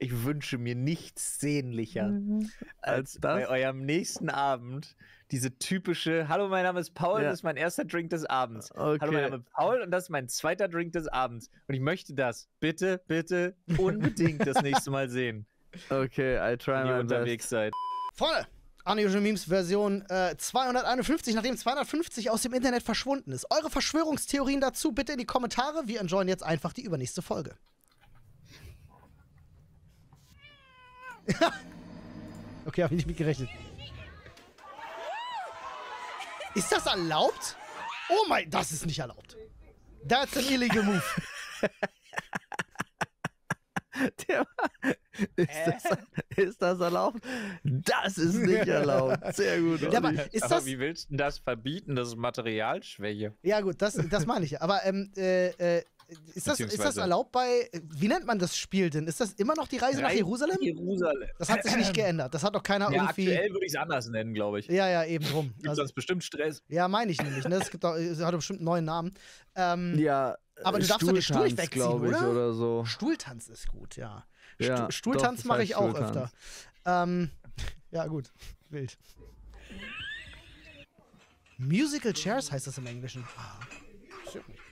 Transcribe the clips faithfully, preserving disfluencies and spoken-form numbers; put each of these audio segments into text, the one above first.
ich wünsche mir nichts sehnlicher, Mhm. als Als das? bei eurem nächsten Abend diese typische, hallo, mein Name ist Paul, Ja. das ist mein erster Drink des Abends. Okay. Hallo, mein Name ist Paul und das ist mein zweiter Drink des Abends. Und ich möchte das bitte, bitte unbedingt das nächste Mal sehen, Okay, I try wenn ihr my unterwegs best. seid. Freunde, Unusual Memes Version äh, zweihunderteinundfünfzig, nachdem zweihundertfünfzig aus dem Internet verschwunden ist. Eure Verschwörungstheorien dazu bitte in die Kommentare. Wir enjoyen jetzt einfach die übernächste Folge. Okay, habe ich nicht mit gerechnet. Ist das erlaubt? Oh mein, das ist nicht erlaubt. That's an illegal move. Der, ist, das, ist das erlaubt? Das ist nicht erlaubt. Sehr gut. Ja, aber Olli. ist Aber das... wie willst du denn das verbieten? Das ist Materialschwäche. Ja gut, das, das meine ich ja. Aber ähm, äh, äh, ist, das, ist das Beziehungsweise- erlaubt bei... Wie nennt man das Spiel denn? Ist das immer noch die Reise nach Jerusalem? Jerusalem. Das hat sich nicht geändert. Das hat doch keiner Ja, irgendwie... aktuell würde ich es anders nennen, glaube ich. Ja, ja, eben drum. Gibt Also, sonst bestimmt Stress. ja, meine ich nämlich. Ne? Es gibt doch, es hat doch bestimmt einen neuen Namen. Ähm, Ja, aber du darfst doch den Stuhl Stuhltanz, nicht wegziehen, glaub ich, oder? oder so. Stuhltanz ist gut, ja. Ja, Stu Stuhltanz doch, das mache ich heißt auch Stuhltanz. öfter. Ähm, ja, gut. Wild. Musical Chairs heißt das im Englischen. Ah, stimmt nicht.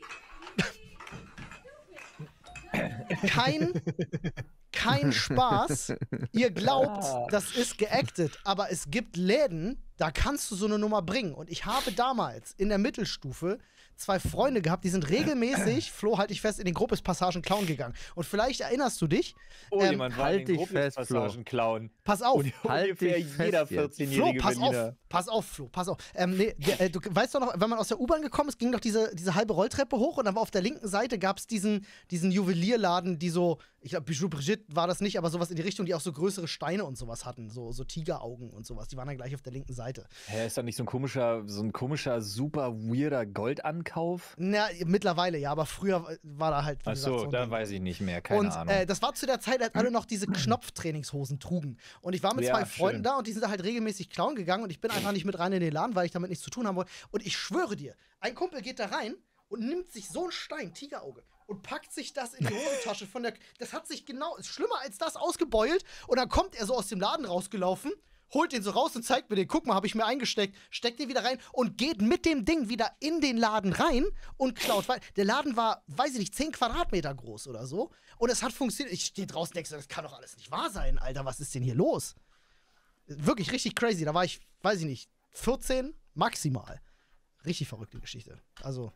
Kein, kein Spaß. Ihr glaubt, das ist geactet, aber es gibt Läden, da kannst du so eine Nummer bringen. Und ich habe damals in der Mittelstufe zwei Freunde gehabt, die sind regelmäßig, Flo, halt dich fest, in den Gruppes-Passagen klauen gegangen. Und vielleicht erinnerst du dich, Oh, ähm, jemand war halt in den dich fest, Gruppespassagen klauen. pass auf. Und Halt ungefähr dich fest jeder jetzt. Flo, vierzehnjährige pass Berliner. auf, pass auf, Flo, pass auf. Ähm, nee, der, äh, du weißt doch noch, wenn man aus der U-Bahn gekommen ist, ging doch diese, diese halbe Rolltreppe hoch und dann war auf der linken Seite gab es diesen, diesen Juwelierladen, die so, ich glaube, Bijou Brigitte war das nicht, aber sowas in die Richtung, die auch so größere Steine und sowas hatten, so, so Tigeraugen und sowas. Die waren dann gleich auf der linken Seite. Hä, ist da nicht so ein komischer, so ein komischer, super weirder Goldankauf? Na, mittlerweile, ja, aber früher war da halt, wie Ach gesagt, so, so ein da Ding. weiß ich nicht mehr, keine Und Ahnung. äh, das war zu der Zeit, als alle noch diese Knopftrainingshosen trugen. Und ich war mit Ja, zwei Freunden schön. da und die sind da halt regelmäßig klauen gegangen und ich bin einfach nicht mit rein in den Laden, weil ich damit nichts zu tun haben wollte. Und ich schwöre dir, ein Kumpel geht da rein und nimmt sich so einen Stein, Tigerauge, und packt sich das in die Hosentasche von der. Das hat sich genau, ist schlimmer als das, ausgebeult. Und dann kommt er so aus dem Laden rausgelaufen, holt den so raus und zeigt mir den. Guck mal, habe ich mir eingesteckt, steckt den wieder rein und geht mit dem Ding wieder in den Laden rein und klaut. Weil der Laden war, weiß ich nicht, zehn Quadratmeter groß oder so. Und es hat funktioniert. Ich stehe draußen und denke so, das kann doch alles nicht wahr sein, Alter. Was ist denn hier los? Wirklich richtig crazy. Da war ich, weiß ich nicht, vierzehn maximal. Richtig verrückte Geschichte. Also.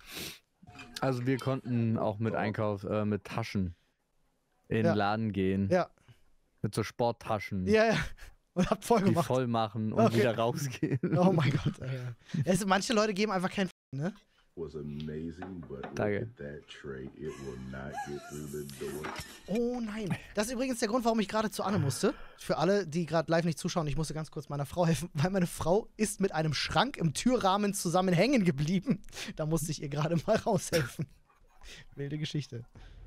Also wir konnten auch mit Einkauf, äh, mit Taschen in den Ja. Laden gehen. Ja. Mit so Sporttaschen. Ja, ja. Und habt voll Die gemacht. voll machen und Okay. wieder rausgehen. Oh mein Gott. Alter. Es, manche Leute geben einfach keinen F***, ne? Was amazing, but look Danke. at that tray. It will not get through the door. Oh nein. Das ist übrigens der Grund, warum ich gerade zu Anne musste. Für alle, die gerade live nicht zuschauen, ich musste ganz kurz meiner Frau helfen, weil meine Frau ist mit einem Schrank im Türrahmen zusammen hängen geblieben. Da musste ich ihr gerade mal raushelfen. Wilde Geschichte.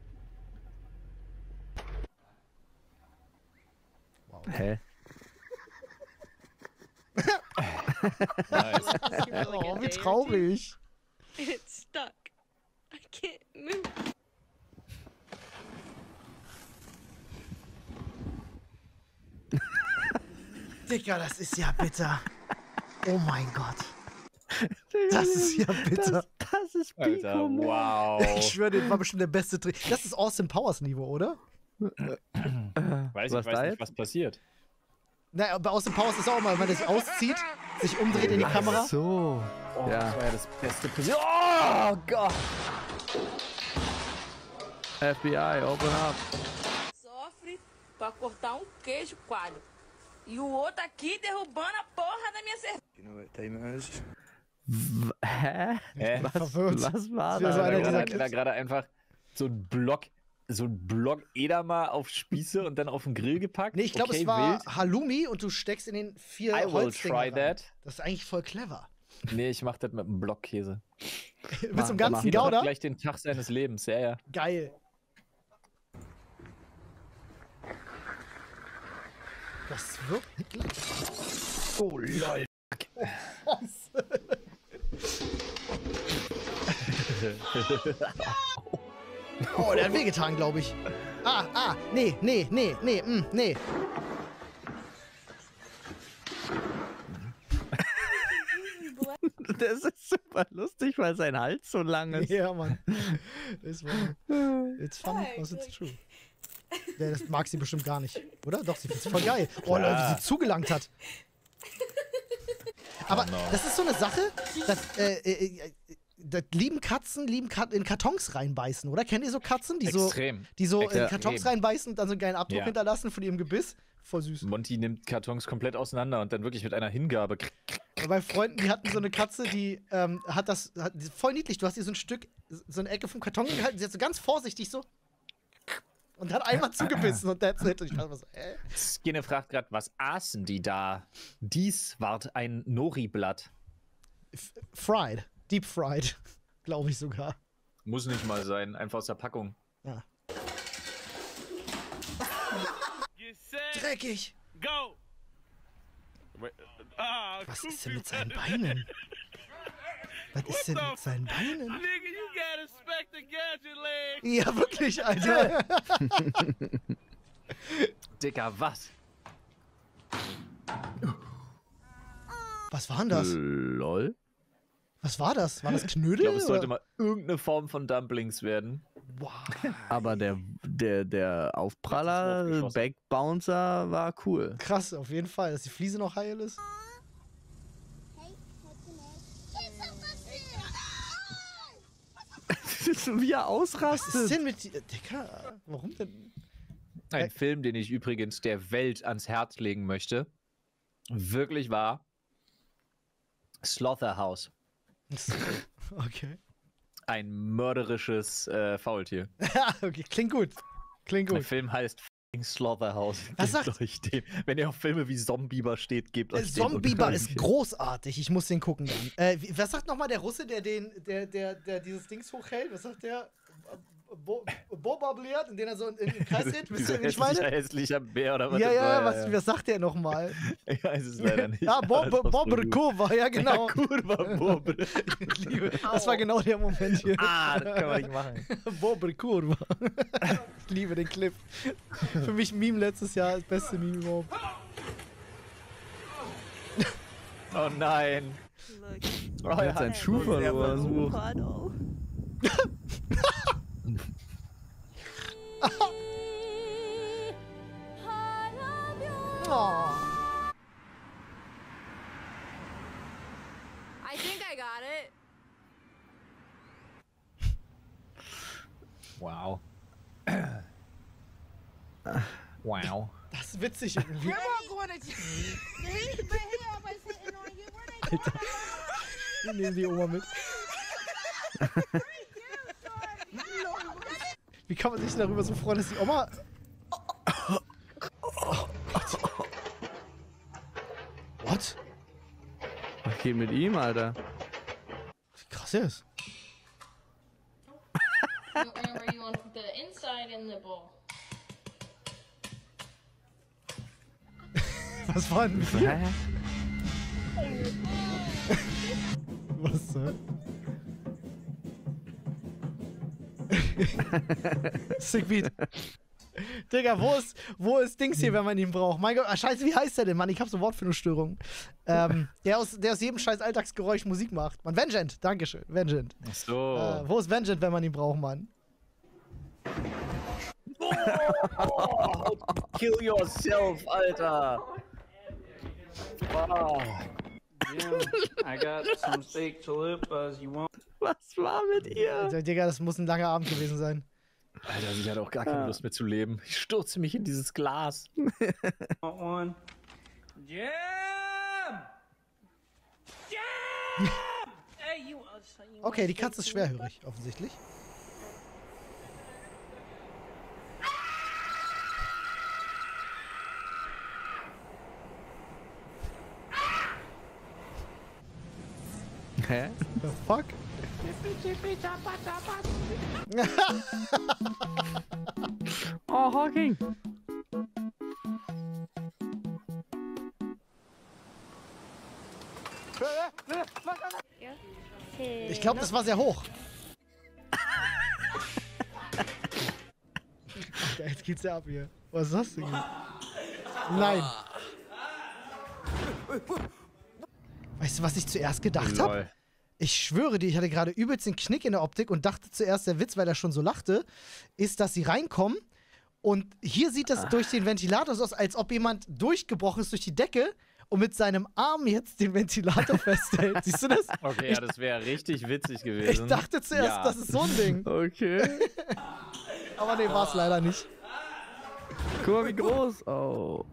Hä? Nice. Oh, wie traurig. It's stuck. I can't move. Digga, das ist ja bitter. Oh mein Gott. Das ist ja bitter. Das, das ist Alter, Pico, man. wow. Ich schwöre, das war bestimmt der beste Trick. Das ist Austin Powers Niveau, oder? Weiß, Was ich weiß da nicht, jetzt? was passiert. Naja, bei Austin Powers ist auch mal, wenn er sich auszieht, sich umdreht in die Kamera. So. Oh, Ja. Das war ja das beste Position. Oh Gott. F B I, open up. Sofre pra cortar um queijo coalho. E o outro aqui derrubando a porra da minha cerveja. You know what time it is? W hä? Hä? Was, verwirrt. was war Das ist da? einer Da dieser gerade- Clips. da gerade einfach so ein Block, so ein Block Edamer auf Spieße und dann auf den Grill gepackt. Nee, ich glaube, okay, es war wild. Halloumi und du steckst in den vier I will Holzdinger try rein. that. Das ist eigentlich voll clever. Nee, ich mach das mit einem Blockkäse. Mit so einem mach. ganzen Jeder hat Gouda? gleich den Tag seines Lebens, ja, ja. Geil. Das wirkt wirklich. Oh, lol. Oh, der hat wehgetan, glaube ich. ah, ah, nee, nee, nee, nee, mm, nee. Das ist super lustig, weil sein Hals so lang ist. Ja, Mann. Das war, it's funny, was it's true. Ja, das mag sie bestimmt gar nicht, oder? Doch, sie find's voll geil. Oh, Leute, wie sie zugelangt hat. Aber Oh no. das ist so eine Sache, dass, äh, äh, äh, das lieben Katzen, lieben Kat in Kartons reinbeißen, oder? Kennt ihr so Katzen, die so, Extrem. die so in Extrem. Kartons reinbeißen und dann so einen geilen Abdruck Ja. hinterlassen von ihrem Gebiss? Voll süß. Monty nimmt Kartons komplett auseinander und dann wirklich mit einer Hingabe. Bei Freunden, die hatten so eine Katze, die ähm, hat das, hat, die- voll niedlich, du hast ihr so ein Stück, so eine Ecke vom Karton gehalten, sie hat so ganz vorsichtig so und hat einmal zugebissen und that's it. Und ich dachte mir so, äh. Skinne fragt gerade, was aßen die da? Dies ward ein Nori-Blatt. F- Fried, deep fried, glaube ich sogar. Muss nicht mal sein, einfach aus der Packung. Ja. Get set, Dreckig. go. Ah, Was ist denn mit seinen Beinen? Was ist denn mit seinen Beinen? Nigga, you gotta respect the gadget leg. Ja, wirklich, Alter. Dicker, was? Was war denn das? Lol. Was war das? War das Ich Knödel? glaube, es sollte oder? mal irgendeine Form von Dumplings werden. Wow. Aber der, der, der Ganz Aufpraller, draufgeschossen. Backbouncer war cool. Krass, auf jeden Fall, dass die Fliese noch heil ist. Wie er Was ist ausrastet. denn mit dir? Dicker, warum denn? Ein Ä- Film, den ich übrigens der Welt ans Herz legen möchte. Wirklich wahr. Slaughterhouse. Okay. Ein mörderisches äh, Faultier. Okay, klingt gut. Klingt Der gut. Film heißt f***ing Slaughterhouse. Was Gebt sagt- euch den. Wenn ihr auf Filme wie Zombieber steht, gebt Äh, euch den. Zombieber und- ist großartig. Ich muss den gucken dann. Äh, wie, was sagt nochmal der Russe, der den, der, der, der dieses Dings hochhält? Was sagt der? Bo Bobabliert, in den er so in, in den Kreis dreht? Wisst ihr, Dieser wen ich hässlicher, meine? hässlicher Bär oder was Ja, das ja, war, was, was sagt der nochmal? Ich weiß es leider nicht. Ja, aber das Bob, war so gut. Bobrikova, ja genau. Ja, Kurva Bob. Ich liebe, das war genau der Moment hier. Ah, das kann man nicht machen. Bobrikova. Ich liebe den Clip. Für mich Meme letztes Jahr, das beste Meme überhaupt. Oh nein. Oh, Er hat seinen Schuh verloren. Puddle. Oh. I think I got it. Wow. Wow. Das ist witzig irgendwie. Alter. Wir nehmen die Oma mit. Wie kann man sich darüber so freuen, dass die Oma... Oh Gott. What? Was geht mit ihm, Alter? Wie krass er ist. Whenever you want the inside in the bowl. Was war denn mit dir? Hä? Was soll? Sick Beat. Digga, wo ist, wo ist Dings hier, wenn man ihn braucht? Mein Gott, ah, scheiße, wie heißt der denn, Mann? Ich hab so Wortfindungsstörungen. Ähm, der, aus, der aus jedem scheiß Alltagsgeräusch Musik macht. Mann, Vengeant, dankeschön, Vengeant. Ach so. Äh, wo ist Vengeant, wenn man ihn braucht, Mann? Kill yourself, Alter. Wow. Jim, I got some steak chalupas. You want Was war mit ihr? Also, Digga, das muss ein langer Abend gewesen sein. Alter, ich hatte auch gar keine Lust mehr zu leben. Ich stürze mich in dieses Glas. one? Jim! Jim! Hey, you. uh, so you Okay, want die Katze ist steak chalupa? schwerhörig, offensichtlich. Hä? The fuck? Oh, Hawking. Ich glaube, das war sehr hoch. Jetzt geht's ja ab hier. Was ist das denn hier? Nein. Weißt du, was ich zuerst gedacht habe? Ich schwöre dir, ich hatte gerade übelst den Knick in der Optik und dachte zuerst, der Witz, weil er schon so lachte, ist, dass sie reinkommen und hier sieht das durch den Ventilator so aus, als ob jemand durchgebrochen ist durch die Decke und mit seinem Arm jetzt den Ventilator festhält. Siehst du das? Okay, ich, ja, das wäre richtig witzig gewesen. Ich dachte zuerst, ja. das ist so ein Ding. Okay. Aber nee, war es leider nicht. Guck mal, wie groß. Oh.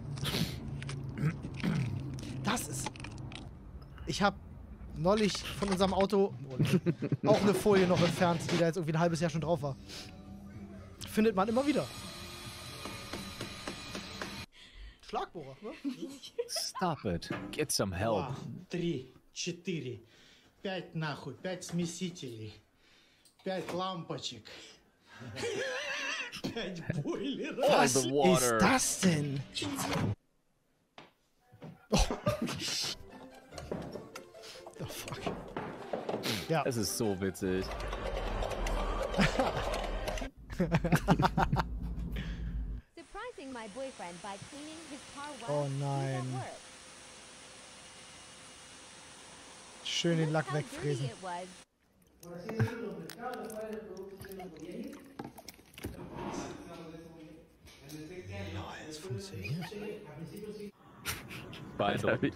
Das ist... Ich habe neulich von unserem Auto auch eine Folie noch entfernt, die da jetzt irgendwie ein halbes Jahr schon drauf war. Findet man immer wieder. Schlagbohrer, ne? Stop it. Get some help. Два, три, четыре, пять нахуй, пять смесителей, пять лампочек, пять бойлеров. Was the water. ist das denn? Oh. The fuck. Ja. Es ist so witzig. Surprising my boyfriend by cleaning his car Oh while he's nein. at work. Schön den Lack Look how dirty wegfräsen. it was. Das funktioniert. Beeindruckend.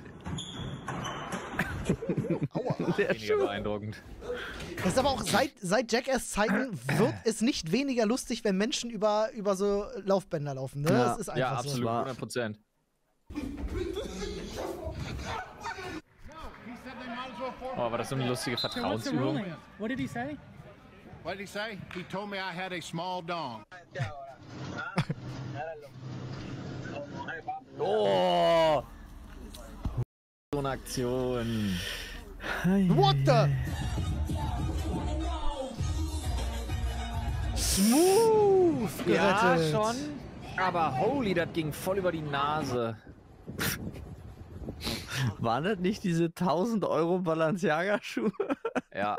Aua. Weniger beeindruckend. Das ist aber auch seit, seit Jackass-Zeiten wird es nicht weniger lustig, wenn Menschen über, über so Laufbänder laufen. Ne? Ja. Das ist einfach Ja, so. absolut, hundert Prozent. Oh, aber das ist so eine lustige Vertrauensübung. What did he say? What did he say? He told me I had a small dong. Oh! So eine Aktion. What the? Smooth gerettet. Ja, schon. Aber holy, das ging voll über die Nase. Waren das nicht diese tausend Euro Balenciaga-Schuhe? Ja.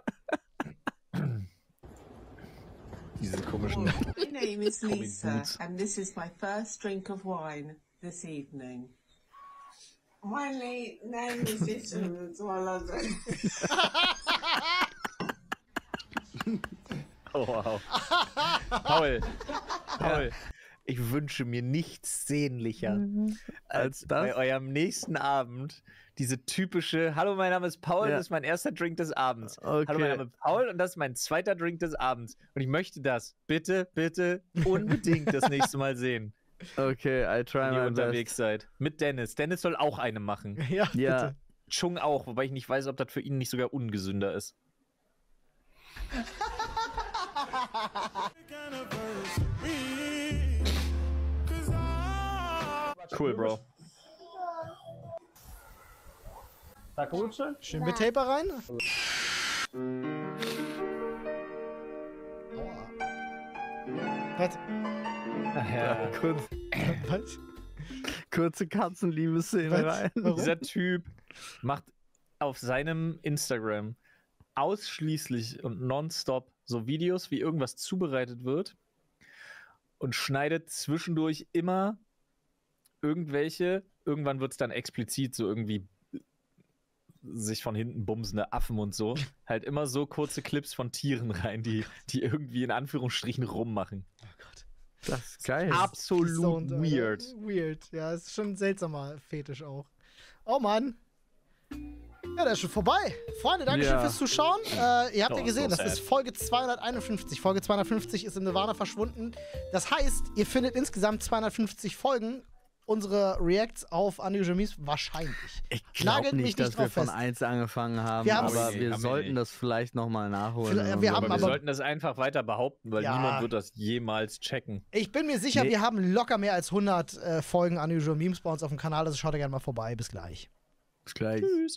Diese komischen. My name is Comic Lisa, boots. and this is my first drink of wine this evening. My la- name is Lisa. Oh, wow. Paul, Paul, ich wünsche mir nichts sehnlicher, als das? bei eurem nächsten Abend diese typische Hallo, mein Name ist Paul, Ja. das ist mein erster Drink des Abends. Okay. Hallo, mein Name ist Paul und das ist mein zweiter Drink des Abends. Und ich möchte das bitte, bitte unbedingt das nächste Mal sehen, Okay, I try wenn ihr my unterwegs best. seid. Mit Dennis. Dennis soll auch eine machen. Ja, Ja. bitte. Chung auch, wobei ich nicht weiß, ob das für ihn nicht sogar ungesünder ist. Cool, Bro. Tak лучше? Schön mit Taper rein. Was? Ach ja. Kurz, Was? kurze Katzenliebe-Szene Was? rein. Warum? Dieser Typ macht auf seinem Instagram ausschließlich und nonstop so Videos, wie irgendwas zubereitet wird und schneidet zwischendurch immer irgendwelche, irgendwann wird es dann explizit so irgendwie sich von hinten bumsende Affen und so, halt immer so kurze Clips von Tieren rein, die, die irgendwie in Anführungsstrichen rummachen. Oh Gott. Das ist geil. Absolut Stoned, Alter. weird. Weird. Ja, ist schon ein seltsamer Fetisch auch. Oh Mann. Ja, der ist schon vorbei. Freunde, danke schön Ja. fürs Zuschauen. Äh, ihr habt Oh, ja gesehen, so das ist sad. Folge zweihunderteinundfünfzig. Folge zweihundertfünfzig ist im Nirvana verschwunden. Das heißt, ihr findet insgesamt zweihundertfünfzig Folgen unserer Reacts auf Unusual Memes wahrscheinlich. Ich glaube Nagelt mich nicht, nicht dass wir drauf von fest. eins angefangen haben, Wir haben's- aber Nee, wir haben wir sollten nicht. das vielleicht nochmal nachholen. Vielleicht- wenn wir wir haben Aber wir aber- sollten das einfach weiter behaupten, weil Ja. niemand wird das jemals checken. Ich bin mir sicher, Nee. wir haben locker mehr als hundert äh, Folgen Unusual Memes bei uns auf dem Kanal. Also schaut da gerne mal vorbei. Bis gleich. Bis gleich. Tschüss.